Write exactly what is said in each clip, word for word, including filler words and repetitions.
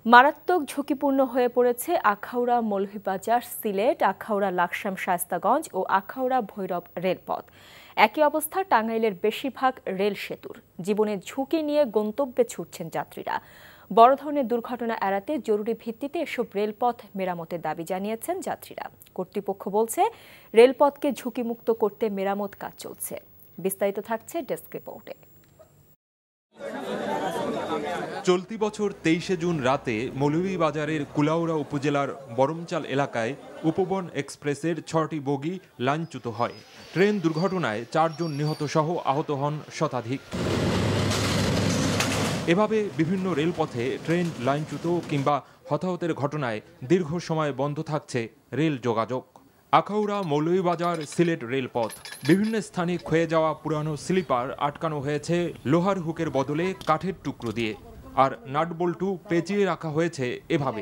মারাত্মক ঝুঁকিপূর্ণ হয়ে পড়েছে আখাউড়া মৌলভীবাজার সিলেট আখাউড়া লাকসাম শায়েস্তাগঞ্জ ও আখাউড়া ভৈরব রেলপথ। একই অবস্থা টাঙ্গাইলের বেশিরভাগ রেল সেতুর। জীবনের ঝুঁকি নিয়ে গন্তব্যে ছুটছেন যাত্রীরা। বড় ধরনের দুর্ঘটনা এড়াতে জরুরি ভিত্তিতে এসব রেলপথ মেরামতের দাবি জানিয়েছেন যাত্রীরা। কর্তৃপক্ষ বলছে, রেলপথকে ঝুঁকিমুক্ত করতে মেরামত কাজ চলছে। বিস্তারিত থাকছে ডেস্ক রিপোর্টে। চলতি বছর তেইশে জুন রাতে মৌলভীবাজারের কুলাউড়া উপজেলার বরমচাল এলাকায় উপবন এক্সপ্রেসের ছয়টি বগি লাইনচ্যুত হয়। ট্রেন দুর্ঘটনায় চারজন নিহত সহ আহত হন শতাধিক। এভাবে বিভিন্ন রেলপথে ট্রেন লাইনচ্যুত কিংবা হতাহতের ঘটনায় দীর্ঘ সময় বন্ধ থাকছে রেল যোগাযোগ। আখাউড়া মৌলভীবাজার সিলেট রেলপথ বিভিন্ন স্থানে ক্ষয়ে যাওয়া পুরানো স্লিপার আটকানো হয়েছে লোহার হুকের বদলে কাঠের টুকরো দিয়ে, আর নাটবল্টু পেঁচিয়ে রাখা হয়েছে এভাবে।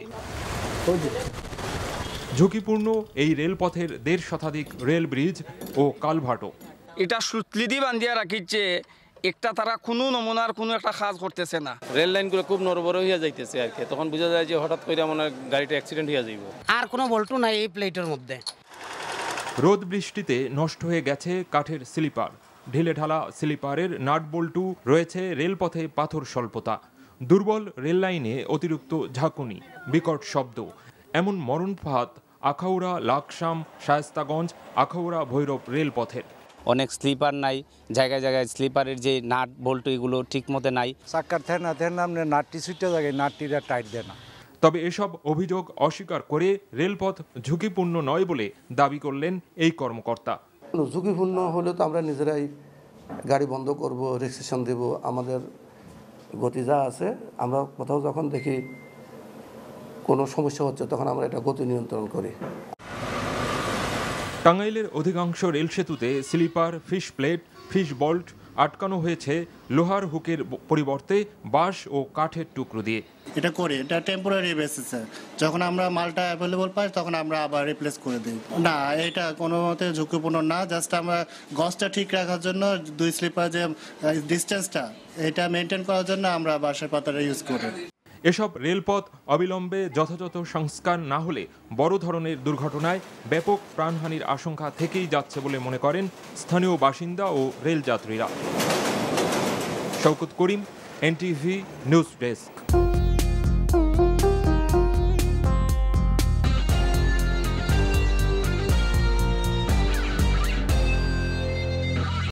ঝুঁকিপূর্ণ এই রেলপথের দেড় শতাধিক রেল ব্রিজ ও কালভার্টও। এটা সুতলি দিয়ে বান্ধিয়া রাখিছে, একটা তারা কোনো নমুনার কোনো একটা কাজ করতেছে না। রেল লাইনগুলো খুব নড়বড় হয়ে যাইতেছে আর কি, তখন বোঝা যায় যে হঠাৎ করে মনে হয় গাড়িটা অ্যাক্সিডেন্ট হয়ে যাইব। আর কোনো বল্টু নাই এই প্লেটের মধ্যে। রোদ বৃষ্টিতে নষ্ট হয়ে গেছে কাঠের স্লিপার। ঢিলে ঢালা স্লিপারের নাট বল্টু রয়েছে রেলপথে পাথর স্বল্পতা। দুর্বল রেল লাইনে অতিরিক্ত ঝাঁকুনি, বিকট শব্দ। এমন মরণফাত আখাউড়া লাকসাম শায়েস্তাগঞ্জ আখাউড়া ভৈরব রেলপথের। অনেক স্লিপার নাই, জায়গায় জায়গায় স্লিপারের যে নাট বল্টু এগুলো ঠিক মতো নাই। চাক্কার থেন না থেন নামনে নাটটি ছুটে জায়গায় নাটটিরা টাইট দেয় না। তবে এসব অভিযোগ অস্বীকার করে রেলপথ ঝুঁকিপূর্ণ নয় বলে দাবি করলেন এই কর্মকর্তা। ঝুঁকিপূর্ণ হলে তো আমরা নিজেরাই গাড়ি বন্ধ করব, রেজিস্ট্রেশন দেব। আমাদের গতি যা আছে, আমরা কোথাও যখন দেখি কোনো সমস্যা হচ্ছে তখন আমরা এটা গতি নিয়ন্ত্রণ করি। টাঙ্গাইলের অধিকাংশ রেল সেতুতে sleeper, fish plate, fish bolt আটকানো হয়েছে লোহার হুকের পরিবর্তে বাঁশ ও কাঠের টুকরো দিয়ে। এটা করে এটা টেম্পোরারি বেসিসে, যখন আমরা মালটা অ্যাভেলেবল পাই তখন আমরা আবার রিপ্লেস করে দিই। না, এটা কোনো মতে ঝুঁকিপূর্ণ না। জাস্ট আমরা গজটা ঠিক রাখার জন্য দুই স্লিপার যে ডিস্টেন্সটা এটা মেনটেন করার জন্য আমরা বাঁশের পাতাটা ইউজ করি। এসব রেলপথ অবিলম্বে যথাযথ সংস্কার না হলে বড় ধরনের দুর্ঘটনায় ব্যাপক প্রাণহানির আশঙ্কা থেকেই যাচ্ছে বলে মনে করেন স্থানীয় বাসিন্দা ও রেল যাত্রীরা। Shawkat Karim, NTV news desk.